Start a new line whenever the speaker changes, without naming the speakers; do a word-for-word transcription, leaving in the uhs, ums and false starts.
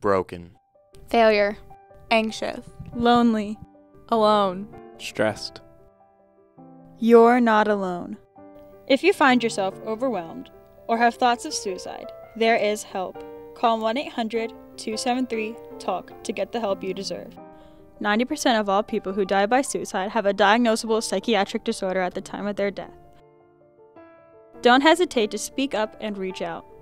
broken,
failure,
anxious,
lonely, alone.
stressed.
You're not alone.
If you find yourself overwhelmed or have thoughts of suicide, there is help. Call one eight hundred, two seven three, talk to get the help you deserve.
ninety percent of all people who die by suicide have a diagnosable psychiatric disorder at the time of their death. Don't hesitate to speak up and reach out.